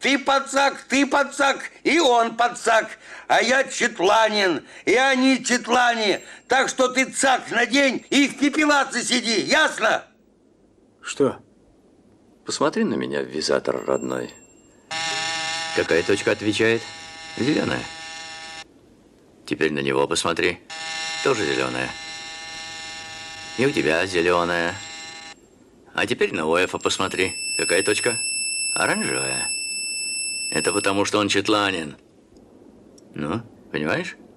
ты подсак, и он подсак. А я четланин, и они четлане. Так что ты цак надень и в пепелаце сиди, ясно? Что? Посмотри на меня, визатор родной. Какая точка отвечает? Зеленая. Теперь на него посмотри. Тоже зеленая. И у тебя зеленая. А теперь на ОЭФа посмотри. Какая точка? Оранжевая. Это потому, что он четланин. Ну, понимаешь?